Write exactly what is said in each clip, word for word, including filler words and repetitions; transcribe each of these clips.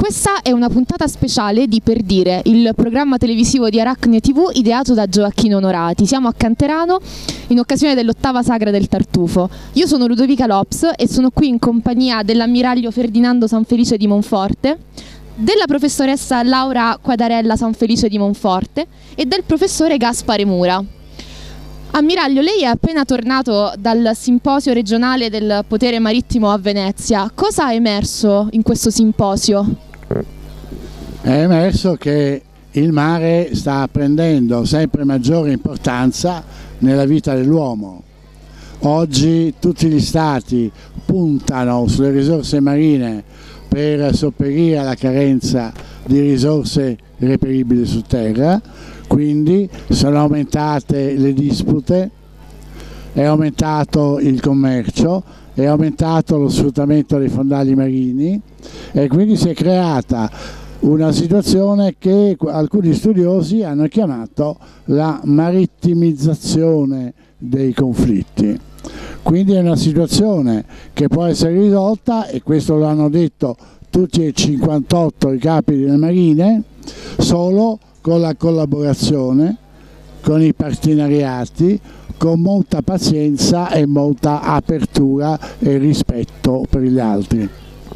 Questa è una puntata speciale di Per Dire, il programma televisivo di Arachne tivù ideato da Gioacchino Onorati. Siamo a Canterano in occasione dell'ottava sagra del Tartufo. Io sono Ludovica Lops e sono qui in compagnia dell'ammiraglio Ferdinando Sanfelice di Monforte, della professoressa Laura Quadarella Sanfelice di Monforte e del professore Gaspare Mura. Ammiraglio, lei è appena tornato dal simposio regionale del potere marittimo a Venezia. Cosa è emerso in questo simposio? È emerso che il mare sta prendendo sempre maggiore importanza nella vita dell'uomo. Oggi tutti gli stati puntano sulle risorse marine per sopperire alla carenza di risorse reperibili su terra, quindi sono aumentate le dispute, è aumentato il commercio, è aumentato lo sfruttamento dei fondali marini e quindi si è creata una situazione che alcuni studiosi hanno chiamato la marittimizzazione dei conflitti. Quindi è una situazione che può essere risolta, e questo lo hanno detto tutti e cinquantotto i capi delle marine, solo con la collaborazione, con i partenariati, con molta pazienza e molta apertura e rispetto per gli altri.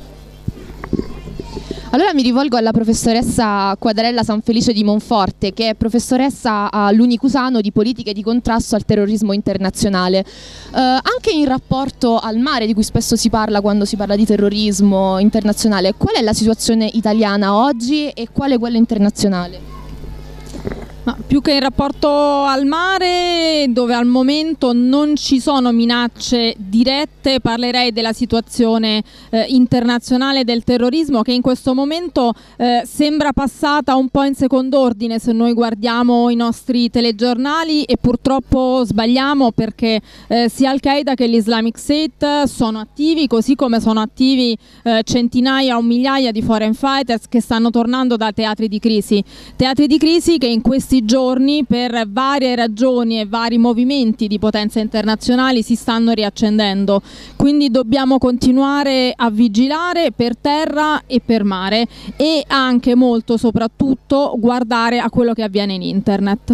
Allora mi rivolgo alla professoressa Quadarella Sanfelice di Monforte, che è professoressa all'Unicusano di politiche di contrasto al terrorismo internazionale. Eh, anche in rapporto al mare, di cui spesso si parla quando si parla di terrorismo internazionale, qual è la situazione italiana oggi e qual è quella internazionale? Ma più che in rapporto al mare, dove al momento non ci sono minacce dirette, parlerei della situazione eh, internazionale del terrorismo, che in questo momento eh, sembra passata un po' in secondo ordine se noi guardiamo i nostri telegiornali, e purtroppo sbagliamo, perché eh, sia Al-Qaeda che l'Islamic State sono attivi, così come sono attivi eh, centinaia o migliaia di foreign fighters che stanno tornando da teatri di crisi, teatri di crisi che in questi giorni per varie ragioni e vari movimenti di potenze internazionali si stanno riaccendendo. Quindi dobbiamo continuare a vigilare per terra e per mare, e anche molto soprattutto guardare a quello che avviene in internet.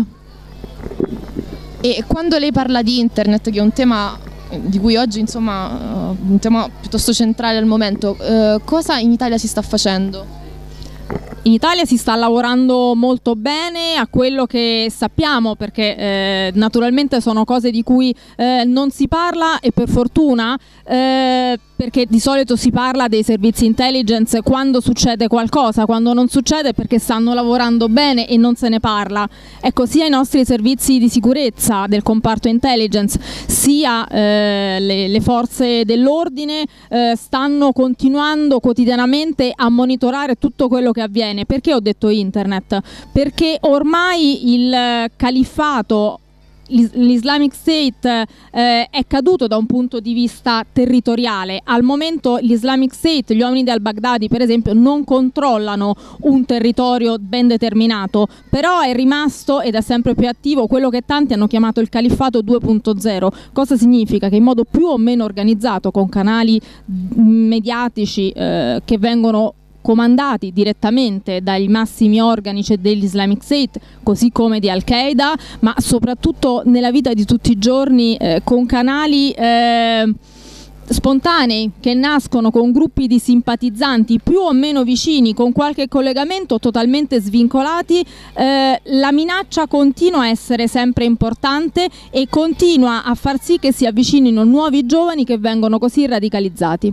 E quando lei parla di internet, che è un tema di cui oggi insomma un tema piuttosto centrale al momento, eh, cosa in Italia si sta facendo? In Italia si sta lavorando molto bene a quello che sappiamo, perché eh, naturalmente sono cose di cui eh, non si parla, e per fortuna, eh, perché di solito si parla dei servizi intelligence quando succede qualcosa, quando non succede perché stanno lavorando bene e non se ne parla. Ecco, sia i nostri servizi di sicurezza del comparto intelligence, sia eh, le, le forze dell'ordine eh, stanno continuando quotidianamente a monitorare tutto quello che avviene. Perché ho detto internet? Perché ormai il califfato, l'Islamic State eh, è caduto da un punto di vista territoriale. Al momento l'Islamic State, gli uomini del Baghdadi per esempio, non controllano un territorio ben determinato, però è rimasto ed è sempre più attivo quello che tanti hanno chiamato il califfato due punto zero. Cosa significa? Che in modo più o meno organizzato, con canali mediatici eh, che vengono comandati direttamente dai massimi organi dell'Islamic State, così come di Al-Qaeda, ma soprattutto nella vita di tutti i giorni eh, con canali eh, spontanei che nascono con gruppi di simpatizzanti più o meno vicini, con qualche collegamento, totalmente svincolati. Eh, la minaccia continua a essere sempre importante e continua a far sì che si avvicinino nuovi giovani che vengono così radicalizzati.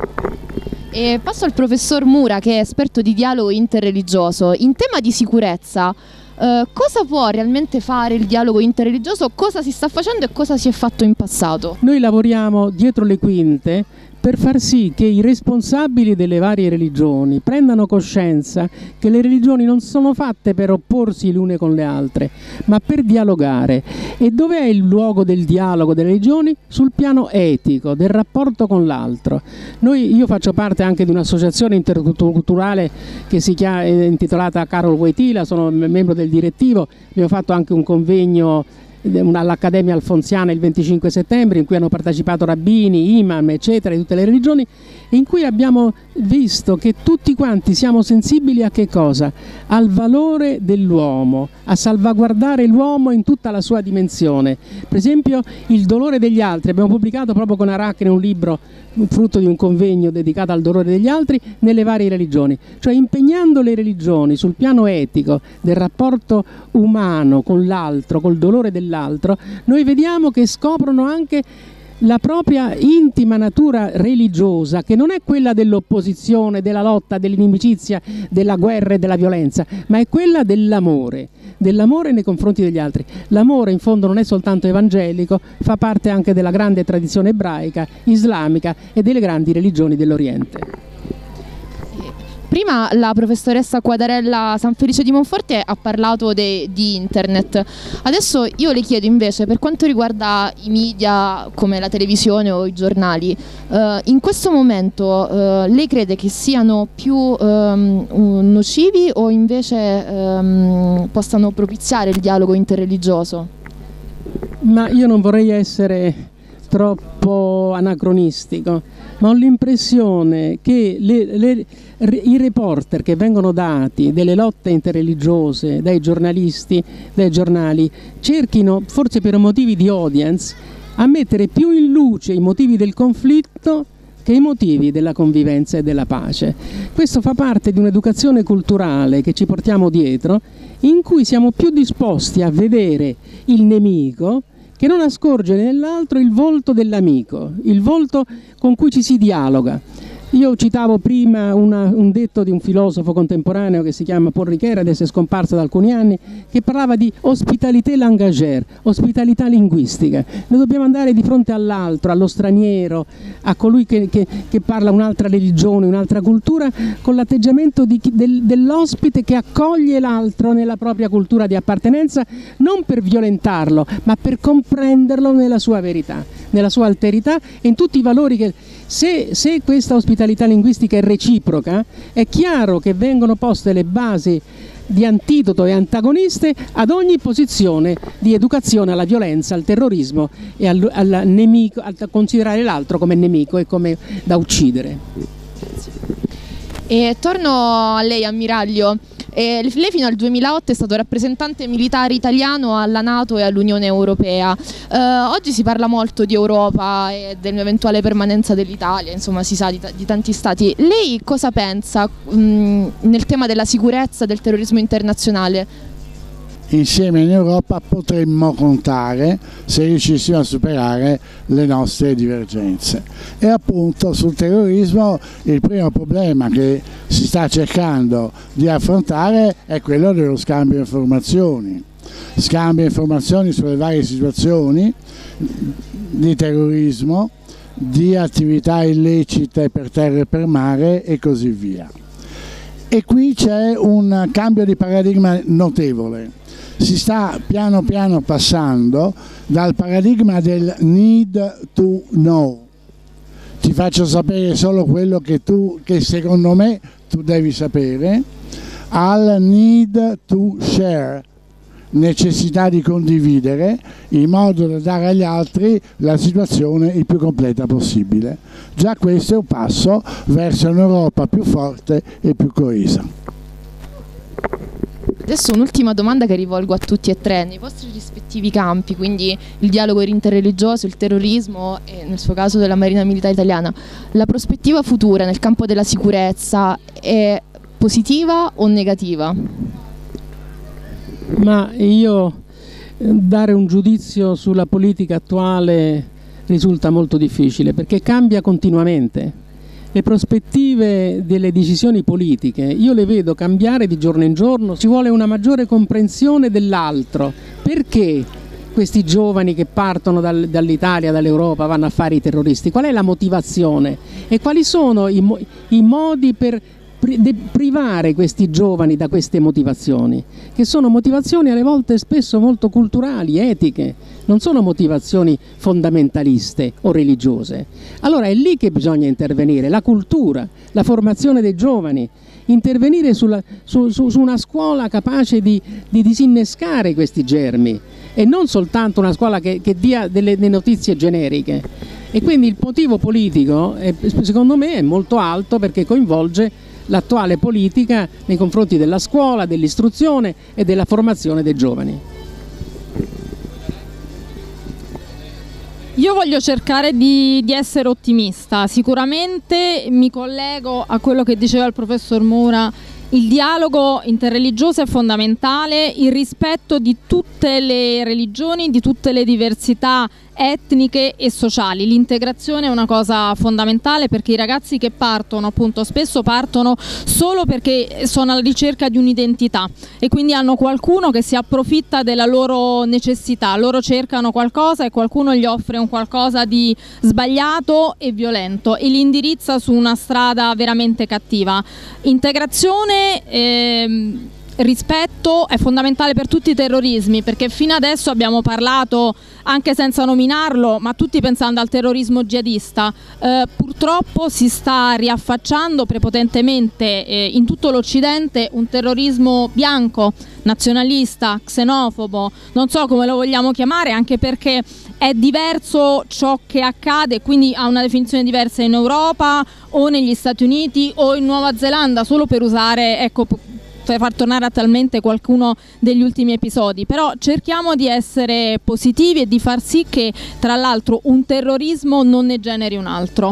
E passo al professor Mura, che è esperto di dialogo interreligioso. In tema di sicurezza, eh, cosa può realmente fare il dialogo interreligioso? Cosa si sta facendo e cosa si è fatto in passato? Noi lavoriamo dietro le quinte per far sì che i responsabili delle varie religioni prendano coscienza che le religioni non sono fatte per opporsi le une con le altre, ma per dialogare. E dov'è il luogo del dialogo delle religioni? Sul piano etico, del rapporto con l'altro. Noi, io faccio parte anche di un'associazione interculturale che si chiama, è intitolata Carol Wojtyla, sono membro del direttivo, abbiamo fatto anche un convegno all'Accademia Alfonsiana il venticinque settembre, in cui hanno partecipato rabbini, imam, eccetera, di tutte le religioni, in cui abbiamo visto che tutti quanti siamo sensibili a che cosa? Al valore dell'uomo, a salvaguardare l'uomo in tutta la sua dimensione. Per esempio il dolore degli altri, abbiamo pubblicato proprio con Aracne un libro frutto di un convegno dedicato al dolore degli altri nelle varie religioni, cioè impegnando le religioni sul piano etico del rapporto umano con l'altro, col dolore dell'altro, noi vediamo che scoprono anche la propria intima natura religiosa, che non è quella dell'opposizione, della lotta, dell'inimicizia, della guerra e della violenza, ma è quella dell'amore, dell'amore nei confronti degli altri. L'amore in fondo non è soltanto evangelico, fa parte anche della grande tradizione ebraica, islamica e delle grandi religioni dell'Oriente. Prima la professoressa Quadarella Sanfelice di Monforte ha parlato de, di internet. Adesso io le chiedo invece, per quanto riguarda i media come la televisione o i giornali, eh, in questo momento eh, lei crede che siano più ehm, nocivi o invece ehm, possano propiziare il dialogo interreligioso? Ma io non vorrei essere troppo anacronistico, ma ho l'impressione che le, le, i reporter che vengono dati delle lotte interreligiose dai giornalisti, dai giornali, cerchino, forse per motivi di audience, a mettere più in luce i motivi del conflitto che i motivi della convivenza e della pace. Questo fa parte di un'educazione culturale che ci portiamo dietro, in cui siamo più disposti a vedere il nemico che non a scorgere nell'altro il volto dell'amico, il volto con cui ci si dialoga. Io citavo prima una, un detto di un filosofo contemporaneo che si chiama Paul Ricoeur, adesso è scomparso da alcuni anni, che parlava di ospitalité langagère, ospitalità linguistica. Noi dobbiamo andare di fronte all'altro, allo straniero, a colui che, che, che parla un'altra religione, un'altra cultura, con l'atteggiamento di, del, dell'ospite che accoglie l'altro nella propria cultura di appartenenza, non per violentarlo, ma per comprenderlo nella sua verità, nella sua alterità e in tutti i valori che... Se, se questa ospitalità linguistica è reciproca, è chiaro che vengono poste le basi di antidoto e antagoniste ad ogni posizione di educazione alla violenza, al terrorismo e al, al nemico, a considerare l'altro come nemico e come da uccidere. E torno a lei, ammiraglio. E lei fino al duemilaotto è stato rappresentante militare italiano alla NATO e all'Unione Europea. Eh, oggi si parla molto di Europa e dell'eventuale permanenza dell'Italia, insomma si sa di, di tanti stati. Lei cosa pensa mh, nel tema della sicurezza, del terrorismo internazionale? Insieme in Europa potremmo contare se riuscissimo a superare le nostre divergenze. E appunto sul terrorismo il primo problema che si sta cercando di affrontare è quello dello scambio di informazioni. Scambio di informazioni sulle varie situazioni di terrorismo, di attività illecite per terra e per mare e così via. E qui c'è un cambio di paradigma notevole. Si sta piano piano passando dal paradigma del need to know, ti faccio sapere solo quello che tu, che secondo me tu devi sapere, al need to share, necessità di condividere in modo da dare agli altri la situazione il più completa possibile. Già questo è un passo verso un'Europa più forte e più coesa. Adesso un'ultima domanda che rivolgo a tutti e tre, nei vostri rispettivi campi, quindi il dialogo interreligioso, il terrorismo e nel suo caso della Marina Militare Italiana, la prospettiva futura nel campo della sicurezza è positiva o negativa? Ma io dare un giudizio sulla politica attuale risulta molto difficile perché cambia continuamente. Le prospettive delle decisioni politiche io le vedo cambiare di giorno in giorno, ci vuole una maggiore comprensione dell'altro. Perché questi giovani che partono dal, dall'Italia, dall'Europa vanno a fare i terroristi? Qual è la motivazione? E quali sono i, mo i modi per privare questi giovani da queste motivazioni, che sono motivazioni alle volte spesso molto culturali, etiche, non sono motivazioni fondamentaliste o religiose. Allora è lì che bisogna intervenire, la cultura, la formazione dei giovani, intervenire sulla, su, su, su una scuola capace di, di disinnescare questi germi e non soltanto una scuola che, che dia delle, delle notizie generiche. E quindi il motivo politico è, secondo me è molto alto, perché coinvolge l'attuale politica nei confronti della scuola, dell'istruzione e della formazione dei giovani. Io voglio cercare di, di essere ottimista. Sicuramente mi collego a quello che diceva il professor Mura. Il dialogo interreligioso è fondamentale, il rispetto di tutte le religioni, di tutte le diversità etniche e sociali. L'integrazione è una cosa fondamentale, perché i ragazzi che partono, appunto, spesso partono solo perché sono alla ricerca di un'identità e quindi hanno qualcuno che si approfitta della loro necessità. Loro cercano qualcosa e qualcuno gli offre un qualcosa di sbagliato e violento e li indirizza su una strada veramente cattiva. Integrazione, ehm, rispetto è fondamentale per tutti i terrorismi, perché fino adesso abbiamo parlato, anche senza nominarlo, ma tutti pensando al terrorismo jihadista. Eh, purtroppo si sta riaffacciando prepotentemente eh, in tutto l'Occidente un terrorismo bianco, nazionalista, xenofobo, non so come lo vogliamo chiamare, anche perché è diverso ciò che accade, quindi ha una definizione diversa in Europa o negli Stati Uniti o in Nuova Zelanda, solo per usare, ecco, per far tornare attualmente qualcuno degli ultimi episodi. Però cerchiamo di essere positivi e di far sì che, tra l'altro, un terrorismo non ne generi un altro.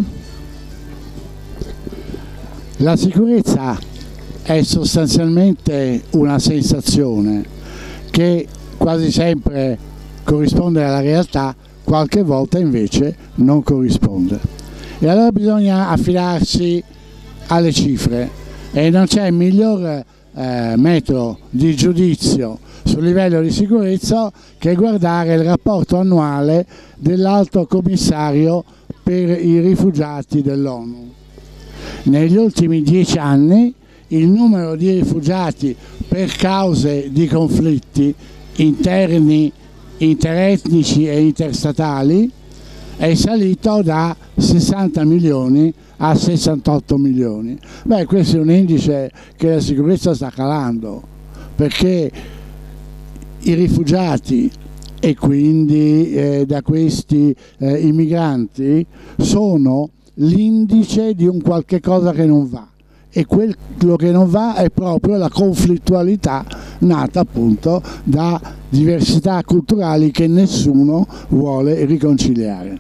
La sicurezza è sostanzialmente una sensazione che quasi sempre corrisponde alla realtà, qualche volta invece non corrisponde. E allora bisogna affidarsi alle cifre, e non c'è miglior eh, metro di giudizio sul livello di sicurezza che guardare il rapporto annuale dell'Alto Commissario per i rifugiati dell'ONU. Negli ultimi dieci anni il numero di rifugiati per cause di conflitti interni, interetnici e interstatali è salito da sessanta milioni a sessantotto milioni. Beh, questo è un indice che la sicurezza sta calando, perché i rifugiati e quindi eh, da questi eh, i migranti sono l'indice di un qualche cosa che non va, e quello che non va è proprio la conflittualità nata appunto da diversità culturali che nessuno vuole riconciliare.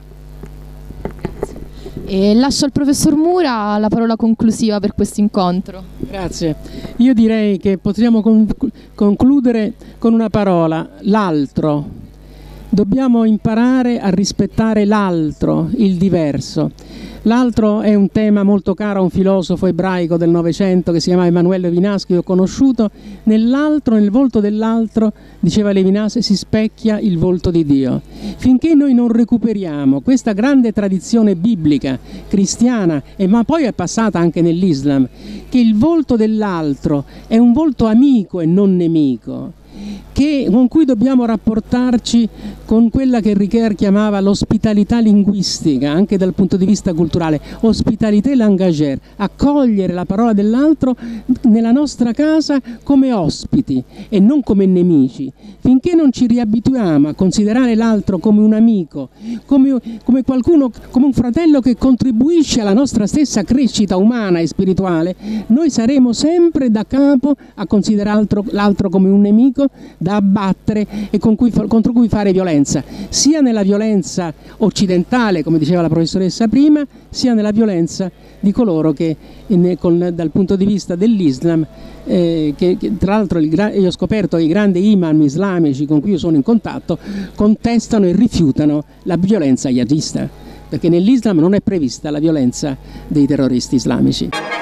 E lascio al professor Mura la parola conclusiva per questo incontro. Grazie. Io direi che potremmo concludere con una parola: l'altro. Dobbiamo imparare a rispettare l'altro, il diverso. L'altro è un tema molto caro a un filosofo ebraico del Novecento che si chiama Emanuele Levinas, che ho conosciuto. Nell'altro, nel volto dell'altro, diceva Levinas, si specchia il volto di Dio. Finché noi non recuperiamo questa grande tradizione biblica, cristiana, e ma poi è passata anche nell'Islam, che il volto dell'altro è un volto amico e non nemico, che, con cui dobbiamo rapportarci con quella che Ricoeur chiamava l'ospitalità linguistica, anche dal punto di vista culturale, ospitalité langagière, accogliere la parola dell'altro nella nostra casa come ospiti e non come nemici. Finché non ci riabituiamo a considerare l'altro come un amico, come, come qualcuno, come un fratello che contribuisce alla nostra stessa crescita umana e spirituale, noi saremo sempre da capo a considerare l'altro come un nemico da abbattere e con cui, contro cui fare violenza, sia nella violenza occidentale, come diceva la professoressa prima, sia nella violenza di coloro che in, con, dal punto di vista dell'Islam, eh, che, che tra l'altro io ho scoperto che i grandi imam islamici con cui io sono in contatto contestano e rifiutano la violenza jihadista, perché nell'Islam non è prevista la violenza dei terroristi islamici.